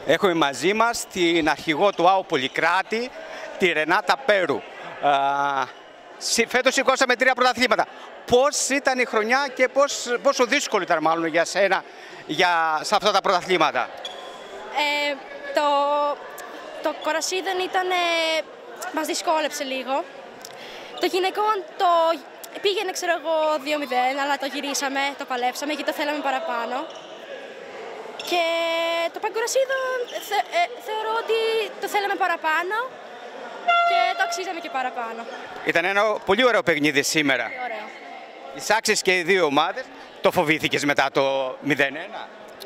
Έχουμε μαζί μας την αρχηγό του ΑΟ Πολυκράτη, τη Ρενάτα Πέρου. Φέτος σηκώσαμε 3 πρωταθλήματα. Πώς ήταν η χρονιά και πόσο δύσκολο ήταν μάλλον για σένα σε αυτά τα πρωταθλήματα? Το κορασίδεν μας δυσκόλεψε λίγο. Το γυναικών πήγαινε, ξέρω εγώ, 2-0, αλλά το γυρίσαμε, το παλέψαμε γιατί το θέλαμε παραπάνω. Και το παγκορασίδον θεωρώ ότι το θέλαμε παραπάνω και το αξίζαμε και παραπάνω. Ήταν ένα πολύ ωραίο παιχνίδι σήμερα. Πολύ ωραίο. Εισάξεις και οι δύο ομάδες. Το φοβήθηκες μετά το 0-1?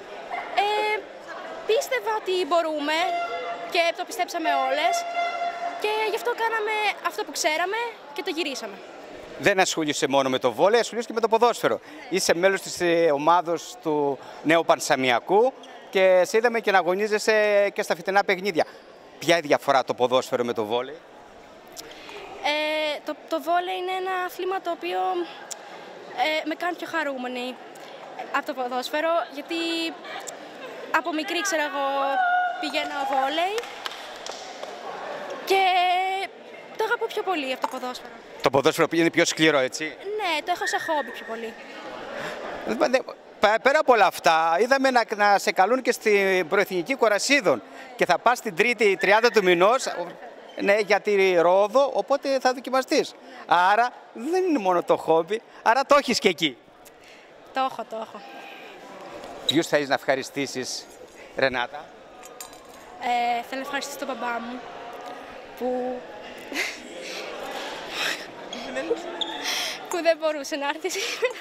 Πίστευα ότι μπορούμε και το πιστέψαμε όλες και γι' αυτό κάναμε αυτό που ξέραμε και το γυρίσαμε. Δεν ασχολείσαι μόνο με το βόλεϊ, ασχολείσαι και με το ποδόσφαιρο. Είσαι μέλος της ομάδος του Νέου Πανσαμιακού και σε είδαμε και να αγωνίζεσαι και στα φετινά παιχνίδια. Ποια είναι η διαφορά το ποδόσφαιρο με το βόλεϊ? Το βόλεϊ είναι ένα αθλήμα το οποίο με κάνει πιο χαρούμενη από το ποδόσφαιρο, γιατί από μικρή, ξέρω εγώ, πηγαίνω βόλεϊ και το αγαπώ πιο πολύ από το ποδόσφαιρο. Το ποδόσφαιρο είναι πιο σκληρό, έτσι? Ναι, το έχω σε χόμπι πιο πολύ. Πέρα από όλα αυτά, είδαμε να σε καλούν και στην προεθνική Κορασίδων και θα πας την 3η 30 του μηνός, ναι, για τη Ρόδο, οπότε θα δοκιμαστείς. Άρα δεν είναι μόνο το χόμπι, άρα το έχεις και εκεί. Το έχω. Ποιους θέλεις να ευχαριστήσεις, Ρενάτα? Θέλω να ευχαριστήσω τον μπαμπά μου που δεν μπορούσε να έρθει σήμερα.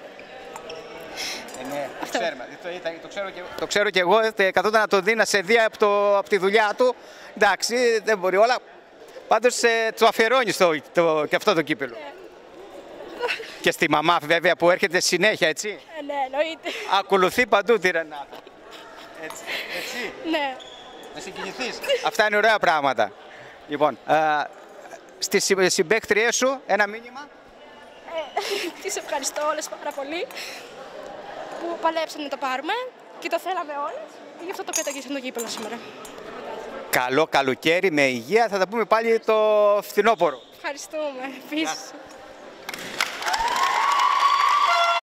Ναι, το ξέρω και εγώ, καθόταν να το δει, να σε δει από τη δουλειά του. Εντάξει, δεν μπορεί όλα. Πάντως του αφιερώνεις και αυτό το κύπελο. Και στη μαμά βέβαια που έρχεται συνέχεια, έτσι. Ναι, εννοείται. Ακολουθεί παντού τη Ρενάτα. Έτσι. Ναι. Να συγκινηθείς. Αυτά είναι ωραία πράγματα. Λοιπόν, στις συμπαίκτριές σου ένα μήνυμα. Τις ευχαριστώ όλες πάρα πολύ που παλέψαν να το πάρουμε και το θέλαμε όλες και γι' αυτό το καταγγίσαμε το κύπελλο σήμερα. Καλό καλοκαίρι με υγεία, θα τα πούμε πάλι το φθινόπωρο. Ευχαριστούμε. Επίσης.